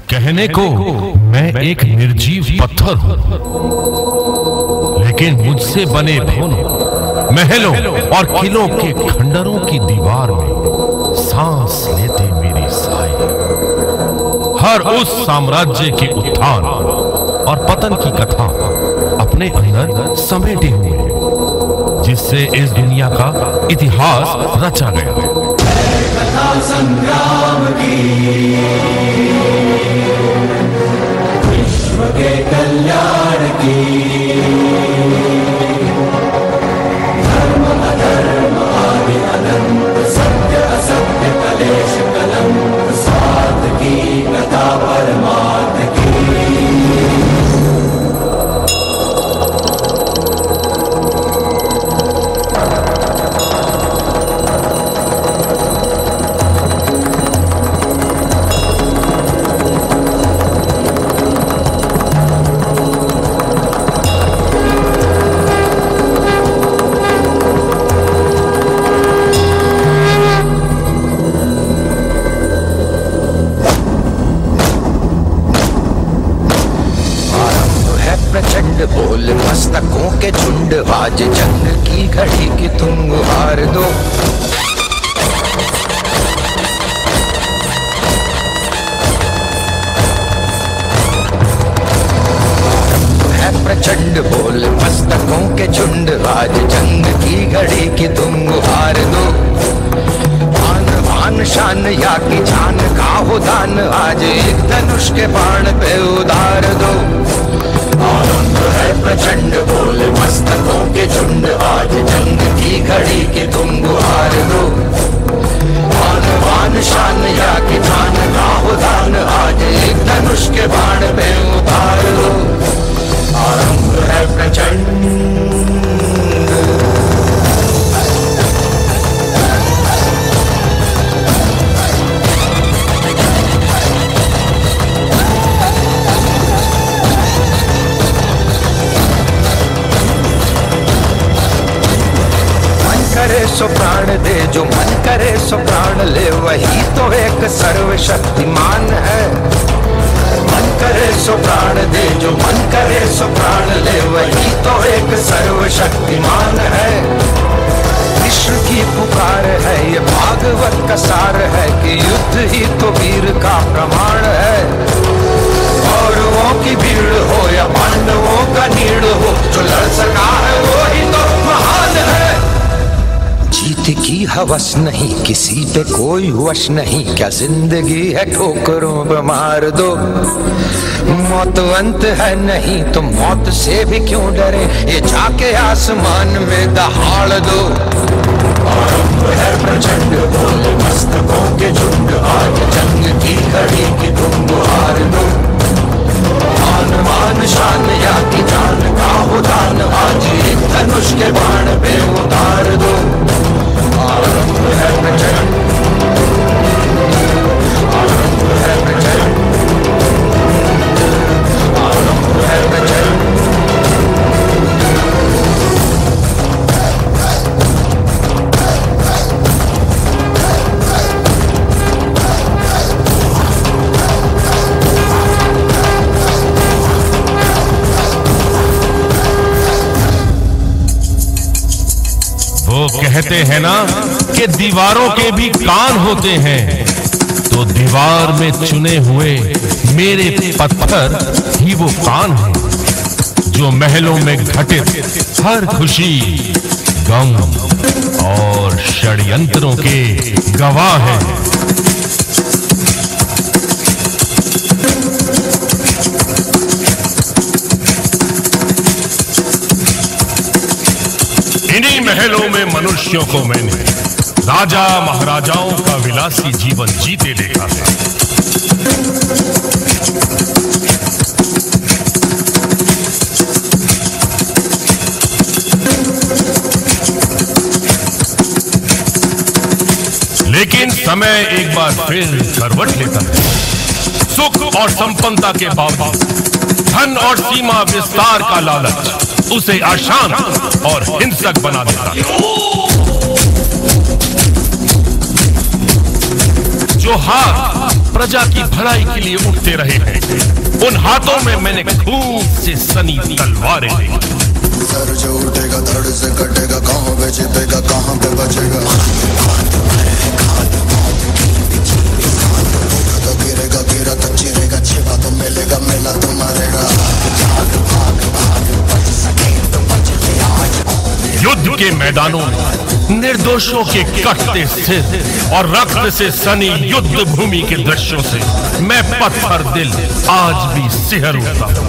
कहने को मैं एक निर्जीव पत्थर हूं, लेकिन मुझसे बने भवनों, महलों और किलों के खंडरों की दीवार में सांस लेते मेरी साए हर उस साम्राज्य के उत्थान और पतन की कथा अपने अंदर समेटे हुए हैं, जिससे इस दुनिया का इतिहास रचा गया है। कथा संग्राम की, विश्व के कल्याण की, धर्म अधर्म आदि अनंत, सत्य असत्य कलेश कलंक, स्वार्थ की कथा परमार्थ की। बोल मस्तकों के झुंड, आज जंग की घड़ी की तुम गुहार दो। है प्रचंड बोल मस्तकों के झुंड, आज जंग की घड़ी की तुम गुहार दो। आन बान शान या की जान का हो दान, आज एक धनुष के बाण पे उधार दो। आनंद है प्रचंड बोल मस्तकों के झुंड, आज जंग की घड़ी की तुम गुहार दो। आन बान शान या की जान का हो दान, आज एक धनुष के बाण पे उतार दो। आरंभ है प्रचंड। करे सो प्राण दे, जो मन करे सो प्राण ले, वही तो एक सर्वशक्तिमान है। मन करे सो प्राण दे, जो मन करे सो प्राण ले, वही तो एक सर्वशक्तिमान है। विश्व की पुकार है, ये भागवत का सार है कि युद्ध ही तो वीर का प्रमाण है। कौरवों की भीड़ हो या पांडवों का नीड़ हो, जो लड़ सका है वो ही तो महान है। जीत की हवस नहीं, किसी पे कोई वश नहीं, क्या जिंदगी है ठोकरों पे मार दो। मौत अंत है नहीं तो मौत से भी क्यों डरे, ये जाके आसमान में दहाड़ दो। आरंभ है प्रचंड बोल मस्तकों के झुंड, आज जंग की घड़ी की तुम गुहार दो। आन मान शान या की जान का हो दान, आज एक धनुष के बाण पे उतार दो। आरंभ है प्रचंड, आरंभ है प्रचंड, आरंभ है प्रचंड। वो कहते हैं ना कि दीवारों के भी कान होते हैं, तो दीवार में चुने हुए मेरे पत्थर ही वो कान हैं, जो महलों में घटित हर खुशी, गम और षड्यंत्रों के गवाह हैं। इन्हीं महलों में मनुष्यों को मैंने राजा महाराजाओं का विलासी जीवन जीते देखा है। लेकिन समय एक बार फिर करवट लेता है। सुख और संपन्नता के बावजूद धन और सीमा विस्तार का लालच उसे अशांत और हिंसक बना देता है। जो हाथ प्रजा की भलाई के लिए उठते रहे हैं। उन हाथों में मैंने खून से सनी तलवारें देखी। सर जो उठेगा धड़ से कटेगा, कहाँ पे छिपेगा कहाँ पे बचेगा। गिरेगा गिरा तो चिरेगा, छिपा तो मिलेगा, मिला तो मरेगा। युद्ध के मैदानों में निर्दोषों के कटते सिर और रक्त से सनी युद्ध भूमि के दृश्यों से मैं पत्थर दिल आज भी सिहर उठता हूं।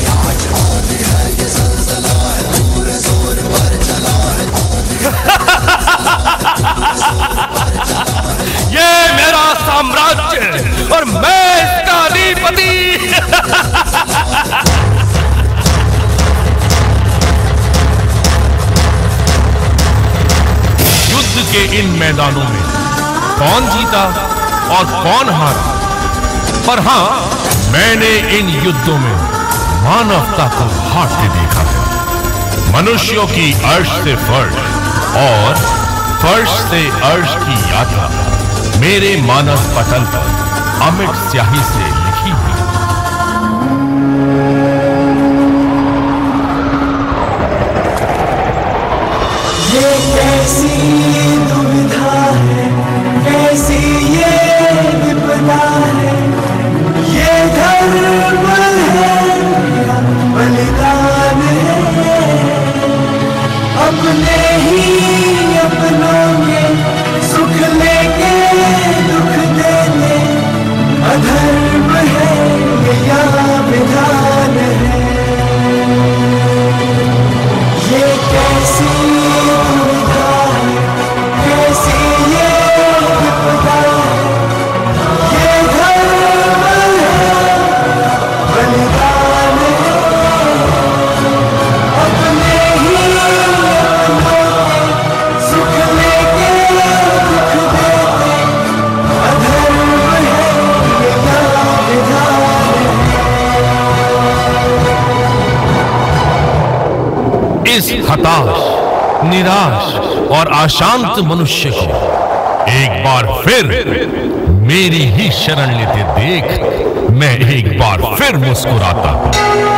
ये मेरा साम्राज्य और मैं इसका अधिपति। युद्ध के इन मैदानों में कौन जीता और कौन हारा, पर हां, मैंने इन युद्धों में मानवता को हारते देखा है। मनुष्यों की अर्श से फर्श और फर्श से अर्श की यात्रा मेरे मानस पटल पर अमिट स्याही से लिखी हुई। ये कैसी दुविधा है, कैसी ये विपदा है, ये धर्म है या बलिदान है। अपने ही अपनों के सुख लेके दुख देने, अधर्म है ये या विधान है। ये कैसी दुविधा है, कैसी ये विपदा है, ये धर्म है बलिदान है। अपने ही अपनों के सुख लेके दुख देते, अधर्म है ये या विधान है। इस हताश, निराश और अशांत मनुष्य को एक बार फिर मेरी ही शरण लेते देख मैं एक बार फिर मुस्कुराता हूं।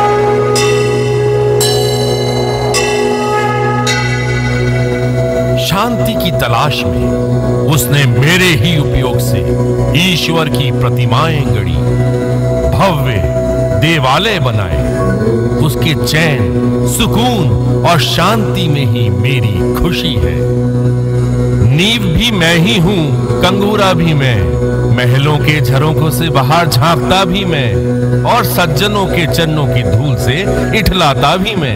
शांति की तलाश में उसने मेरे ही उपयोग से ईश्वर की प्रतिमाएं गढ़ी, भव्य देवालय बनाए। उसके चैन, सुकून और शांति में ही मेरी खुशी है। नींव भी मैं ही हूं, कंगूरा भी मैं, महलों के झरोकों से बाहर झांकता भी मैं, और सज्जनों के चरणों की धूल से इठलाता भी मैं।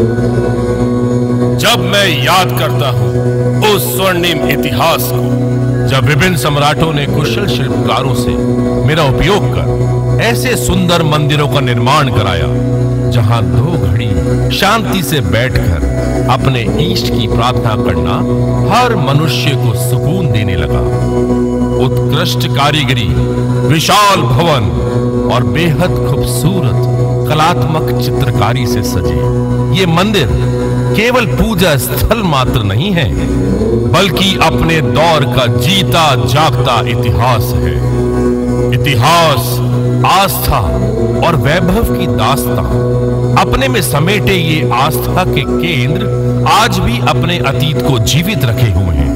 जब मैं याद करता हूं उस स्वर्णिम इतिहास को, जब विभिन्न सम्राटों ने कुशल शिल्पकारों से मेरा उपयोग कर ऐसे सुंदर मंदिरों का निर्माण कराया, जहां 2 घड़ी शांति से बैठकर अपने इष्ट की प्रार्थना करना हर मनुष्य को सुकून देने लगा। उत्कृष्ट कारीगरी, विशाल भवन और बेहद खूबसूरत कलात्मक चित्रकारी से सजे ये मंदिर केवल पूजा स्थल मात्र नहीं है, बल्कि अपने दौर का जीता जागता इतिहास है। इतिहास, आस्था और वैभव की दास्तां अपने में समेटे ये आस्था के केंद्र आज भी अपने अतीत को जीवित रखे हुए हैं।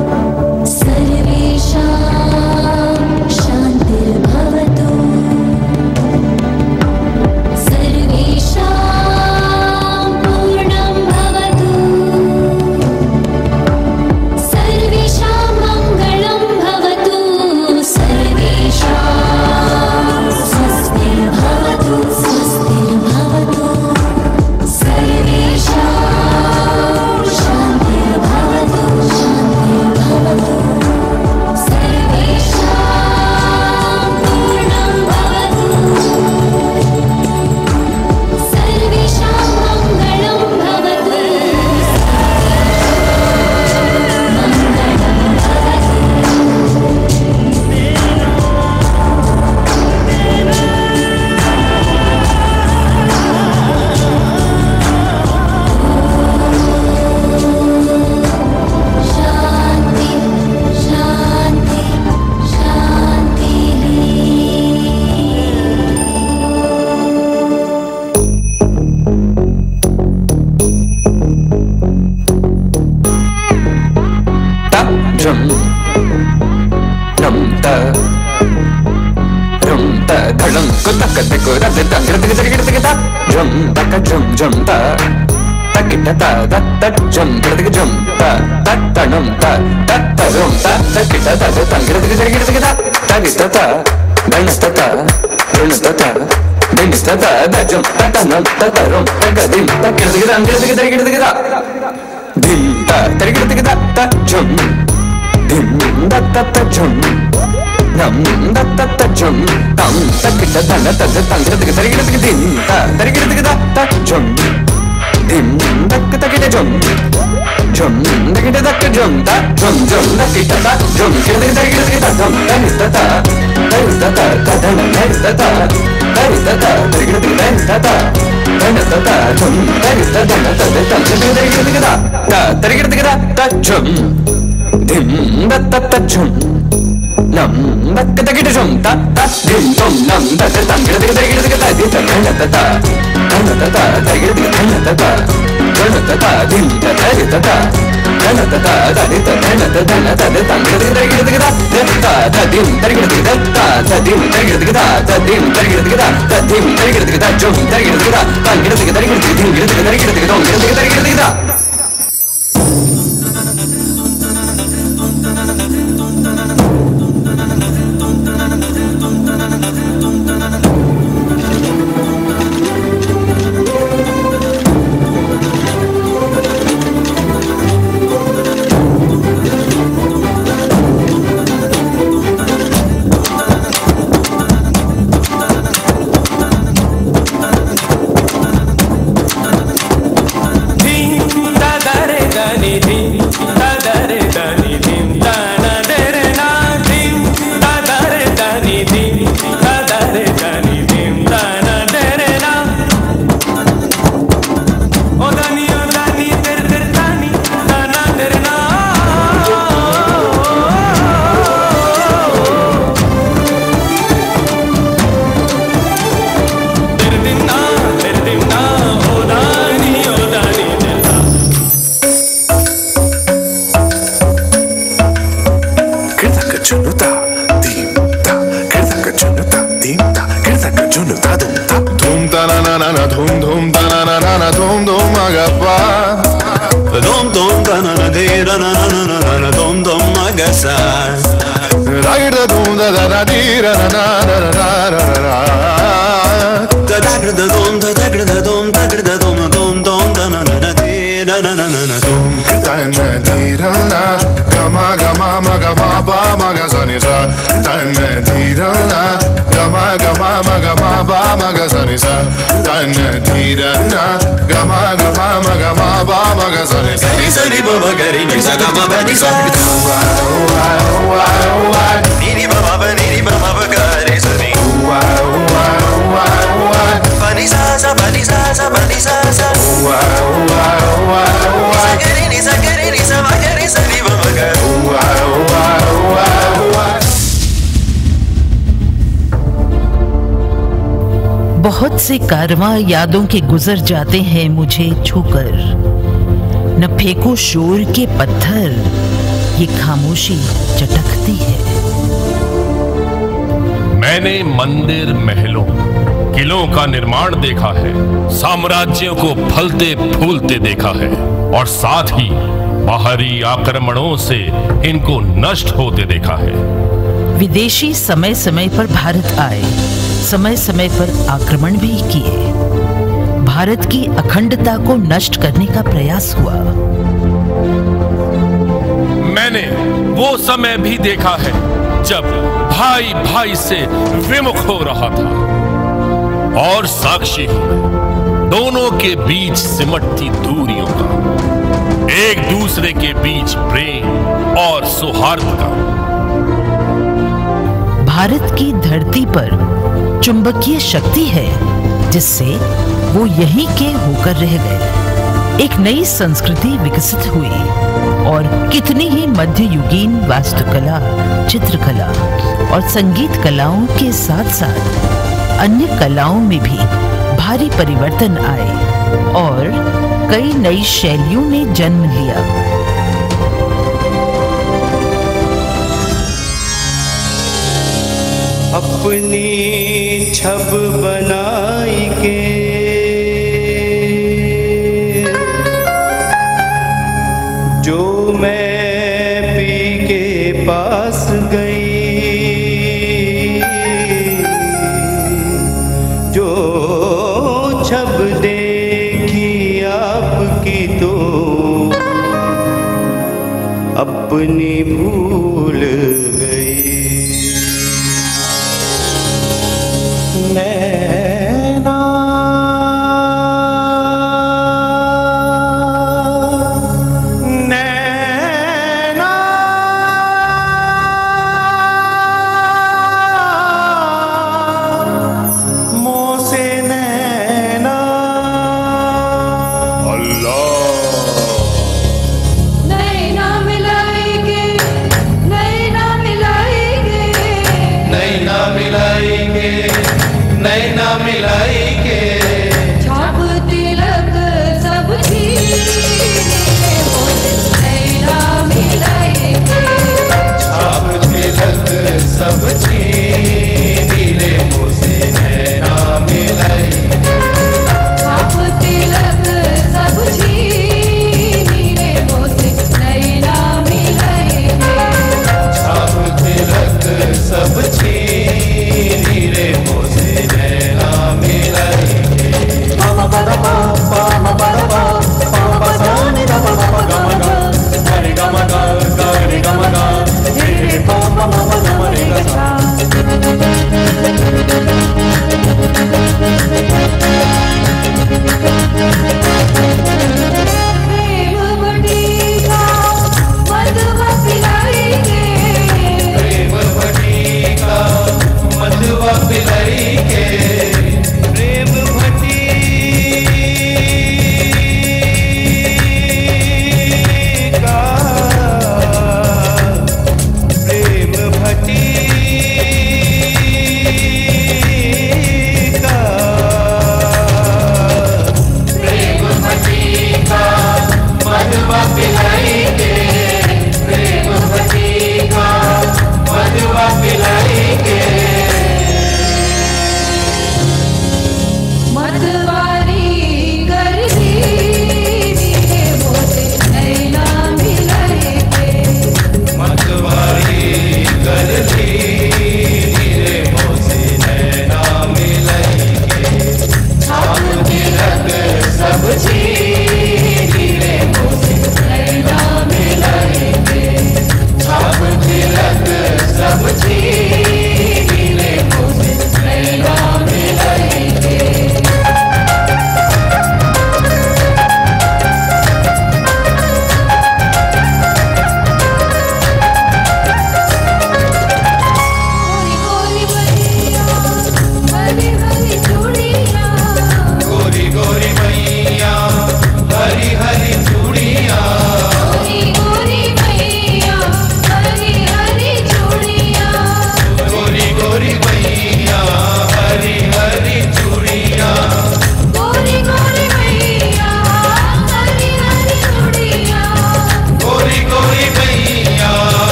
सर्वेषां शान्तिर्भवतु। झुम नम ता झुम ता धड़म को तक तक को रद तक रद तक तक तक झुम तक झुम झुम ता तक ता ता तक झुम तक झुम ता तक तनम ता तक तरुम ता तक ता ता तक रद तक तक तक ता ता धन ता धन ता दिन ता ता झुम ता नम ता तरुम तक दिन तक रद तक dim ta tari tari ta ta jum dim da ta ta jum nam da ta ta jum tam ta kita ta na ta ta tari tari dim ta tari tari ta ta jum dim da ta kita jum jum da kita ta jum ta jum jum da kita ta jum kita tari ta jum tari ta ta tari ta ta ta ta na tari ta ta tari ta ta tari ta ta tari ta ta jum tari ta ta na ta ta tari ta ta tari ta ta jum dim da ta ta jum nam da ta kita jum ta ta dim jum nam da ta ta kita ta dim ta ta ta tari ta ta dim ta tari ta ta tari ta ta dim ta ta ta dim tari ta dim tari ta dim tari ta jum tari ta tan tari dim tari ta बहुत से कारवां यादों के गुजर जाते हैं मुझे छूकर, न फेंको शोर के पत्थर, ये खामोशी चटकती है। मैंने मंदिर, महलों, किलों का निर्माण देखा है, साम्राज्यों को फलते फूलते देखा है और साथ ही बाहरी आक्रमणों से इनको नष्ट होते देखा है। विदेशी समय समय पर भारत आए, समय समय पर आक्रमण भी किए, भारत की अखंडता को नष्ट करने का प्रयास हुआ। मैंने वो समय भी देखा है जब भाई भाई से विमुख हो रहा था और साक्षी हूं मैं दोनों के बीच सिमटती दूरियों का, एक दूसरे के बीच प्रेम और सौहार्द का। भारत की धरती पर चुंबकीय शक्ति है जिससे वो यहीं के होकर रह गए। एक नई संस्कृति विकसित हुई और कितनी ही मध्ययुगीन वास्तुकला, चित्रकला और संगीत कलाओं के साथ साथ अन्य कलाओं में भी भारी परिवर्तन आए और कई नई शैलियों ने जन्म लिया। अपनी छब बनाई के जो मैं पी के पास गई, जो छब देखी आपकी तो अपनी भूल